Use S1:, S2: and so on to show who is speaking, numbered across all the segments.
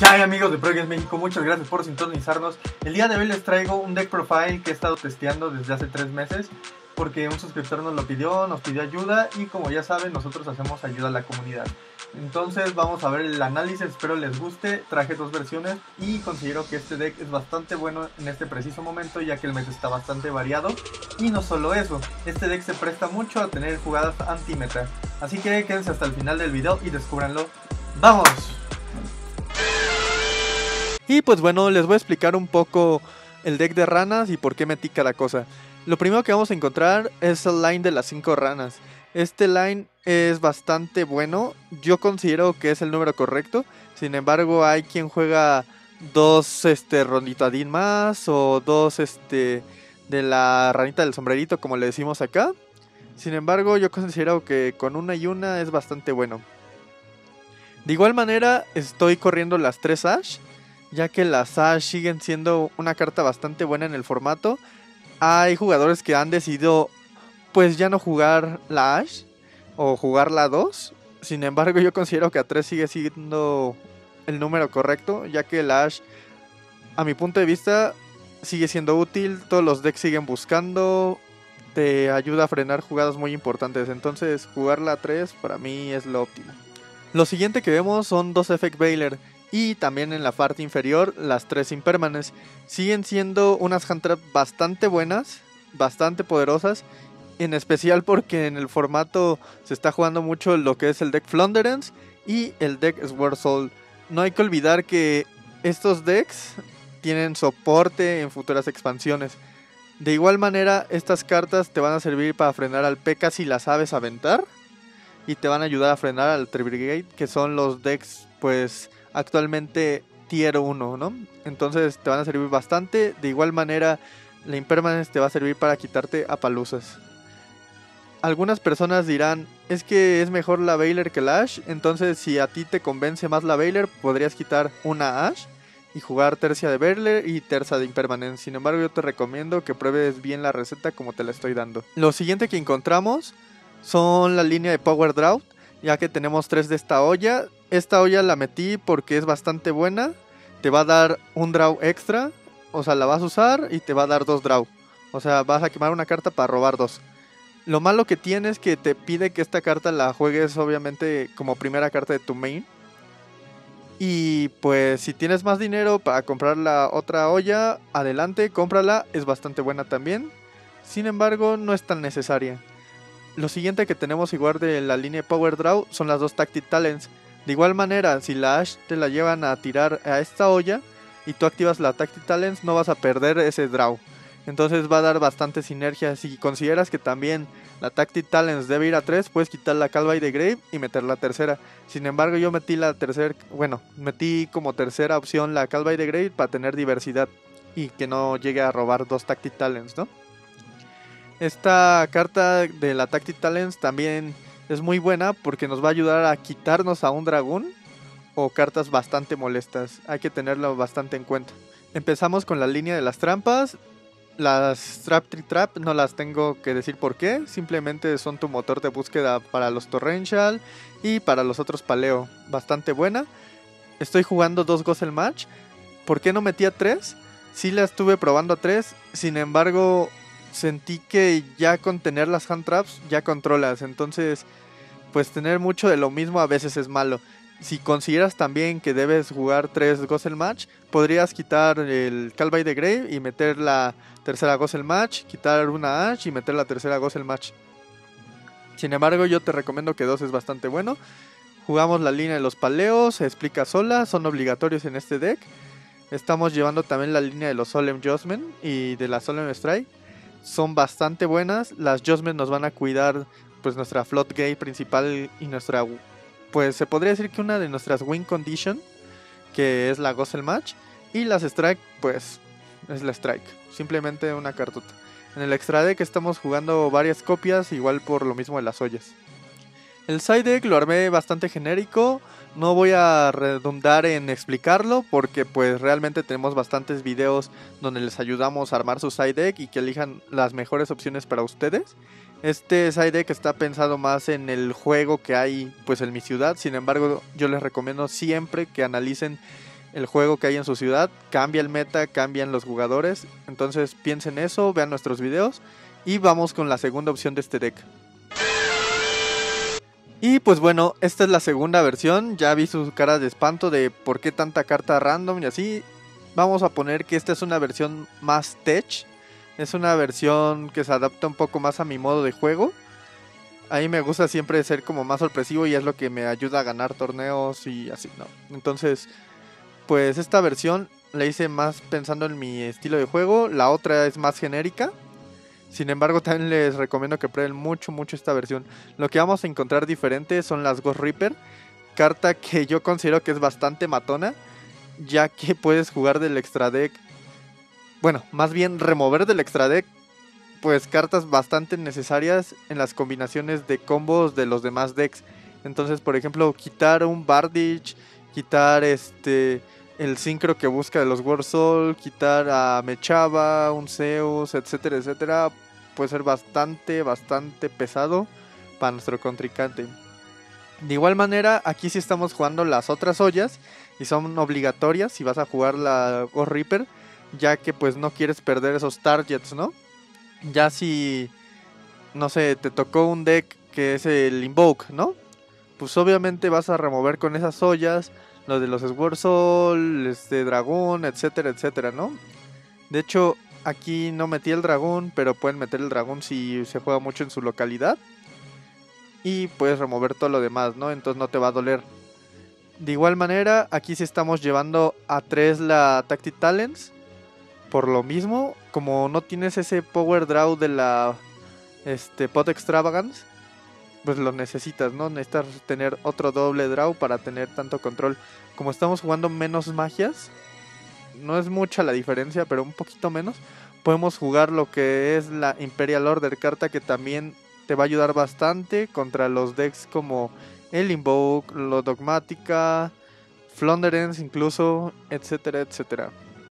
S1: ¿Qué hay, amigos de Pro Games México? Muchas gracias por sintonizarnos. El día de hoy les traigo un deck profile que he estado testeando desde hace 3 meses porque un suscriptor nos lo pidió, nos pidió ayuda y como ya saben nosotros hacemos ayuda a la comunidad. Entonces vamos a ver el análisis, espero les guste. Traje 2 versiones y considero que este deck es bastante bueno en este preciso momento, ya que el meta está bastante variado. Y no solo eso, este deck se presta mucho a tener jugadas anti-meta. Así que quédense hasta el final del video y descúbranlo. ¡Vamos! Y pues bueno, les voy a explicar un poco el deck de ranas y por qué metí cada cosa. Lo primero que vamos a encontrar es el line de las 5 ranas. Este line es bastante bueno, yo considero que es el número correcto. Sin embargo, hay quien juega 2 ronditadín más o 2 de la ranita del sombrerito, como le decimos acá. Sin embargo, yo considero que con una y una es bastante bueno. De igual manera, estoy corriendo las 3 Ash, ya que las Ash siguen siendo una carta bastante buena en el formato. Hay jugadores que han decidido pues ya no jugar la Ash o jugar la 2. Sin embargo, yo considero que a 3 sigue siendo el número correcto, ya que la Ash, a mi punto de vista, sigue siendo útil. Todos los decks siguen buscando, te ayuda a frenar jugadas muy importantes. Entonces jugar la 3 para mí es lo óptimo. Lo siguiente que vemos son 2 Effect Veiler. Y también en la parte inferior las 3 Impermanence. Siguen siendo unas hand trap bastante buenas, bastante poderosas. En especial porque en el formato se está jugando mucho lo que es el deck Flunderance y el deck Sword Soul. No hay que olvidar que estos decks tienen soporte en futuras expansiones. De igual manera, estas cartas te van a servir para frenar al P.E.K.K.A si las sabes aventar. Y te van a ayudar a frenar al Tri-Brigade, que son los decks pues actualmente tier 1, ¿no? Entonces te van a servir bastante. De igual manera, la Impermanence te va a servir para quitarte a palusas. Algunas personas dirán, es que es mejor la Veiler que la Ash. Entonces si a ti te convence más la Veiler, podrías quitar una Ash y jugar tercia de Veiler y tercia de Impermanence. Sin embargo, yo te recomiendo que pruebes bien la receta como te la estoy dando. Lo siguiente que encontramos son la línea de Power Drought, ya que tenemos 3 de esta olla. Esta olla la metí porque es bastante buena. Te va a dar un draw extra, o sea, la vas a usar y te va a dar 2 draw. O sea, vas a quemar una carta para robar 2. Lo malo que tiene es que te pide que esta carta la juegues obviamente como primera carta de tu main. Y pues si tienes más dinero para comprar la otra olla, adelante, cómprala, es bastante buena también. Sin embargo, no es tan necesaria. Lo siguiente que tenemos igual de la línea de Power Draw son las 2 Tactic Talents. De igual manera, si la Ash te la llevan a tirar a esta olla y tú activas la Tactic Talents, no vas a perder ese draw. Entonces va a dar bastante sinergia. Si consideras que también la Tactic Talents debe ir a 3, puedes quitar la Call by the Grave y meter la tercera. Sin embargo, yo metí la tercera, metí como tercera opción la Call by the Grave para tener diversidad y que no llegue a robar 2 Tactic Talents, ¿no? Esta carta de la Tactic Talents también es muy buena porque nos va a ayudar a quitarnos a un dragón o cartas bastante molestas. Hay que tenerlo bastante en cuenta. Empezamos con la línea de las trampas. Las Trap Tree Trap no las tengo que decir por qué. Simplemente son tu motor de búsqueda para los Torrential y para los otros Paleo. Bastante buena. Estoy jugando 2 Guzzle Match. ¿Por qué no metí a 3? Sí la estuve probando a 3. Sin embargo, sentí que ya con tener las hand traps ya controlas. Entonces pues tener mucho de lo mismo a veces es malo. Si consideras también que debes jugar 3 Guzzle Match, podrías quitar el Call by the Grave y meter la tercera Guzzle Match, quitar una Ash y meter la tercera Guzzle Match. Sin embargo, yo te recomiendo que 2 es bastante bueno. Jugamos la línea de los Paleos, se explica sola, son obligatorios en este deck. Estamos llevando también la línea de los Solemn Judgment y de la Solemn Strike. Son bastante buenas. Las Judgment nos van a cuidar pues nuestra Floodgate principal y nuestra, pues se podría decir que una de nuestras win condition, que es la Guzzle Match. Y las Strike pues es la Strike, simplemente una cartuta. En el extra deck estamos jugando varias copias, igual por lo mismo de las ollas. El side deck lo armé bastante genérico. No voy a redundar en explicarlo porque pues realmente tenemos bastantes videos donde les ayudamos a armar su side deck y que elijan las mejores opciones para ustedes. Este side deck está pensado más en el juego que hay pues en mi ciudad. Sin embargo, yo les recomiendo siempre que analicen el juego que hay en su ciudad, cambia el meta, cambian los jugadores. Entonces piensen eso, vean nuestros videos y vamos con la segunda opción de este deck. Y pues bueno, esta es la segunda versión. Ya vi sus caras de espanto de por qué tanta carta random y así. Vamos a poner que esta es una versión más tech. Es una versión que se adapta un poco más a mi modo de juego. A mí me gusta siempre ser como más sorpresivo y es lo que me ayuda a ganar torneos y así, ¿no? Entonces, pues esta versión la hice más pensando en mi estilo de juego. La otra es más genérica. Sin embargo, también les recomiendo que prueben mucho esta versión. Lo que vamos a encontrar diferente son las Ghost Reaper. Carta que yo considero que es bastante matona, ya que puedes jugar del extra deck. Bueno, más bien remover del extra deck pues cartas bastante necesarias en las combinaciones de combos de los demás decks. Entonces, por ejemplo, quitar un Bardich, quitar el sincro que busca de los World Soul, quitar a Mechaba, un Zeus, etcétera, etcétera, puede ser bastante pesado para nuestro contrincante. De igual manera, aquí sí estamos jugando las otras ollas y son obligatorias si vas a jugar la Ghost Reaper, ya que pues no quieres perder esos targets, ¿no? Ya si, no sé, te tocó un deck que es el Invoke, ¿no? Pues obviamente vas a remover con esas ollas lo de los Sword Soul, dragón, etcétera, etcétera, ¿no? De hecho, aquí no metí el dragón, pero pueden meter el dragón si se juega mucho en su localidad. Y puedes remover todo lo demás, ¿no? Entonces no te va a doler. De igual manera, aquí sí estamos llevando a 3 la Tactic Talents. Por lo mismo, como no tienes ese power draw de la Pot Extravagance, pues lo necesitas, ¿no? Necesitas tener otro doble draw para tener tanto control. Como estamos jugando menos magias, no es mucha la diferencia, pero un poquito menos, podemos jugar lo que es la Imperial Order, carta que también te va a ayudar bastante contra los decks como el Invoke, lo Dogmática, Flonderance incluso, etcétera, etcétera.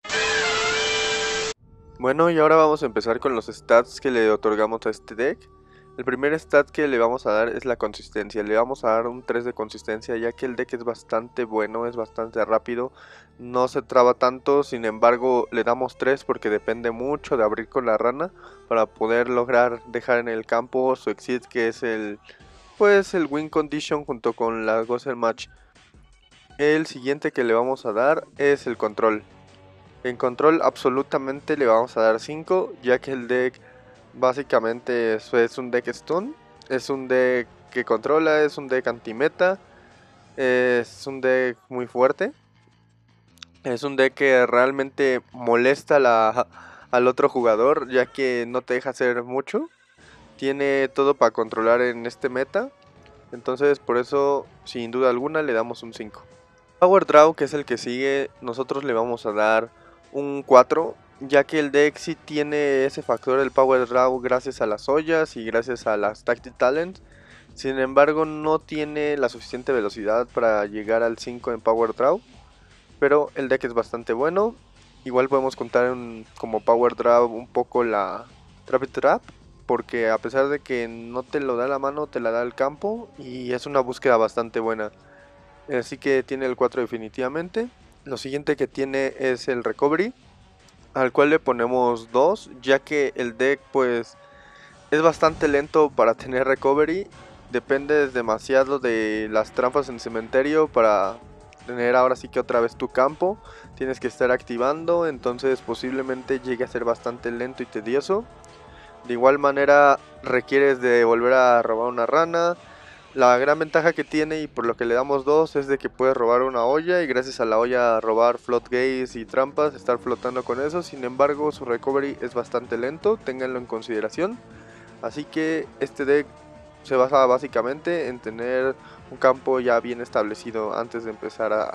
S1: Bueno, y ahora vamos a empezar con los stats que le otorgamos a este deck. El primer stat que le vamos a dar es la consistencia. Le vamos a dar un 3 de consistencia, ya que el deck es bastante bueno, es bastante rápido, no se traba tanto. Sin embargo, le damos 3 porque depende mucho de abrir con la rana para poder lograr dejar en el campo su exit, que es el win condition junto con la Ghost Match. El siguiente que le vamos a dar es el control. En control absolutamente le vamos a dar 5, ya que el deck básicamente es un deck stun, es un deck que controla, es un deck anti-meta, es un deck muy fuerte, es un deck que realmente molesta al otro jugador, ya que no te deja hacer mucho, tiene todo para controlar en este meta, entonces por eso sin duda alguna le damos un 5. Power Draw, que es el que sigue, nosotros le vamos a dar un 4, ya que el deck sí tiene ese factor del Power Draw gracias a las ollas y gracias a las Tactic Talents. Sin embargo, no tiene la suficiente velocidad para llegar al 5 en Power Draw, pero el deck es bastante bueno. Igual podemos contar como Power Draw un poco la Trap Trap, porque a pesar de que no te lo da la mano, te la da el campo y es una búsqueda bastante buena. Así que tiene el 4 definitivamente. Lo siguiente que tiene es el Recovery, al cual le ponemos 2, ya que el deck pues es bastante lento para tener Recovery. Dependes demasiado de las trampas en cementerio para tener ahora sí que otra vez tu campo. Tienes que estar activando, entonces posiblemente llegue a ser bastante lento y tedioso. De igual manera requieres de volver a robar una rana. La gran ventaja que tiene y por lo que le damos 2 es de que puedes robar una olla y gracias a la olla robar float gaze y trampas, estar flotando con eso. Sin embargo, su recovery es bastante lento, ténganlo en consideración. Así que este deck se basa básicamente en tener un campo ya bien establecido antes de empezar a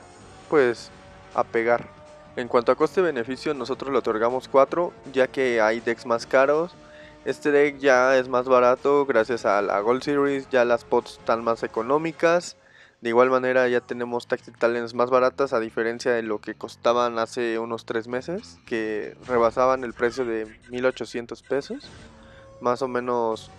S1: pegar. En cuanto a coste-beneficio, nosotros le otorgamos 4, ya que hay decks más caros. Este deck ya es más barato gracias a la Gold Series, ya las pots están más económicas. De igual manera ya tenemos Tactic Talents más baratas, a diferencia de lo que costaban hace unos 3 meses, que rebasaban el precio de 1800 pesos, más o menos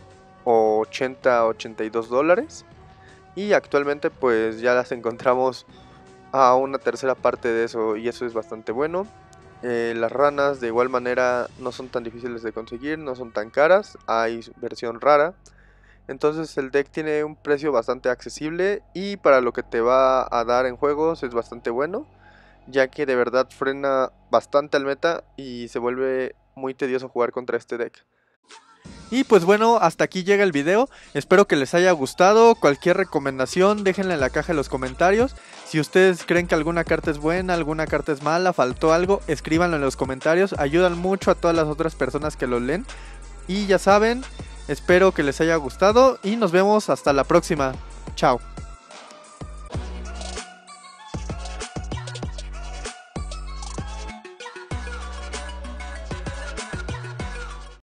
S1: 80 a 82 dólares. Y actualmente pues ya las encontramos a una tercera parte de eso, y eso es bastante bueno. Las ranas de igual manera no son tan difíciles de conseguir, no son tan caras, hay versión rara. Entonces el deck tiene un precio bastante accesible y para lo que te va a dar en juegos es bastante bueno, ya que de verdad frena bastante al meta y se vuelve muy tedioso jugar contra este deck. Y pues bueno, hasta aquí llega el video, espero que les haya gustado. Cualquier recomendación déjenla en la caja de los comentarios. Si ustedes creen que alguna carta es buena, alguna carta es mala, faltó algo, escríbanlo en los comentarios, ayudan mucho a todas las otras personas que lo leen. Y ya saben, espero que les haya gustado y nos vemos hasta la próxima. Chao.